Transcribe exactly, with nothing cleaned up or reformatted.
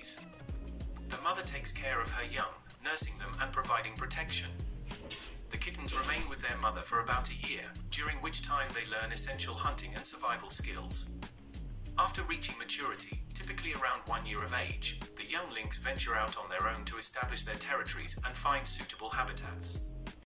species. The mother takes care of her young, nursing them and providing protection. The kittens remain with their mother for about a year, during which time they learn essential hunting and survival skills. After reaching maturity, typically around one year of age, the young lynx venture out on their own to establish their territories and find suitable habitats.